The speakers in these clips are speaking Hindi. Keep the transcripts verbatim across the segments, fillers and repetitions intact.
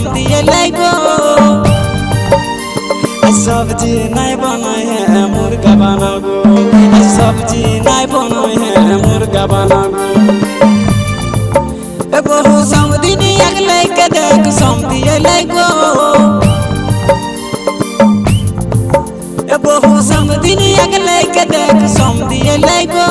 समझिए लगो सब्जी नहीं बनाए है मुर्गा बना गो सब्जी नहीं बनाए है मुर्गा बना गो बहु समदिन अगले के देख समझिए लगो बहु समदिन अगले के देख समझिए लगो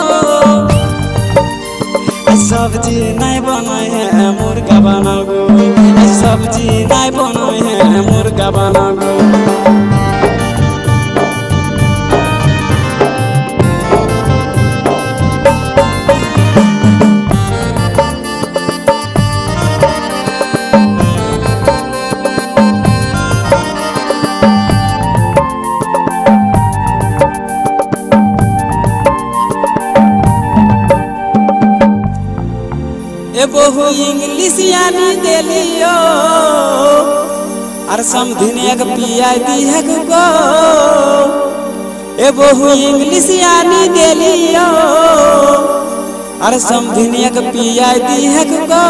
सब्जी नहीं बनाए है मुर्गा बना गो सब्जी नहीं बनाए है मुर्गा बना गो ए बहु इंग्लिश यानी देलियो और समझिन एक पिया दी है गो ए बहु इंग्लिश यानी देलियो और समझिन एक पिया दी है गो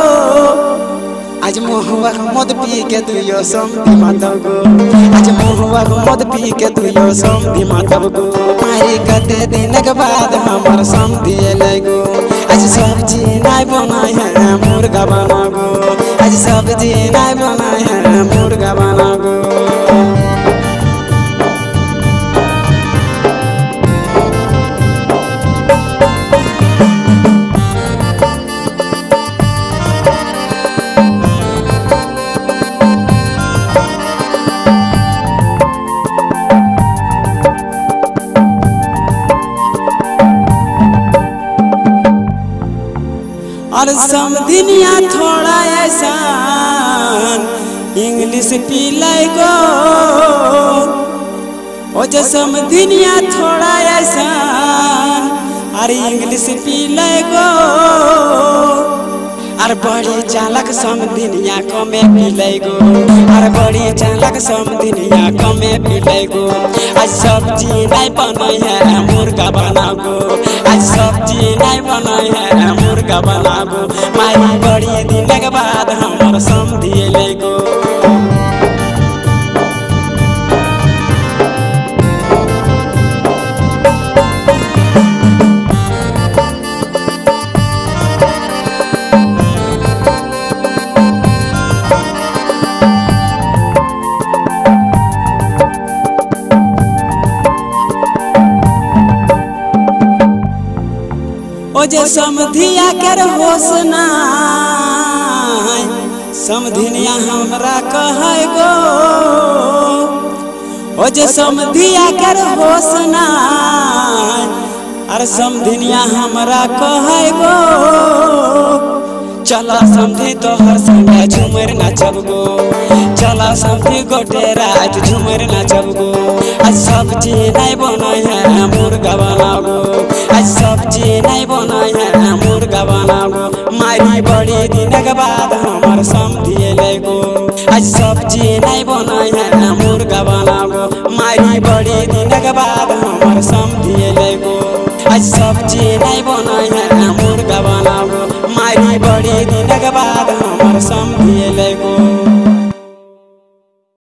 आज मोहवा मद पी के दुयो समझी मातब गो आज मोहवा मद पी के दुयो समझी मातब गो मारी कते दिन के बाद हमार समझिए लगो आज सब्जी नहीं बनाए है मुर्गा बना गो आज सब्जी नहीं बनाए है मुर्गा बना गो और समझिनिया थोड़ा ऐसा इंग्लिश पी लगो ओ जो समझिनिया थोड़ा ऐसा अरे इंग्लिश पी लगो और बड़ी चालक समझिनिया कमे पी लगो और बड़ी चालक समझिनिया कमे पी लगो आज सब्जी नहीं बनाई है मुर्गा बना गो आज सब्जी नहीं बनाई है मुर्गा बना गो मारी बड़ी दिन के बाद हमार समझिए लगो ओ जे समधिया कर होश ना समधिनिया हमरा कहे गो ओ जे समधिया कर होश ना अरे समधिनिया हमरा कहे गो चला समधी तोहर संगे झूमर नाचब गो चला समधी गोटे रात झूमर नाचब गो आज सब्जी नहीं बनाई है मुर्गा बना गो आज सब्जी नहीं बनाई है मुर्गा बना गो मारी बड़ी दिन के बाद हमार समझिए लगो आज सब्जी नहीं बनाई है मुर्गा बना गो मारी बड़ी दिन के बाद हमार समझिए लगो आज सब्जी नहीं बनाई है मुर्गा बना गो मारी बड़ी दिन के बाद हमार समझिए लगो।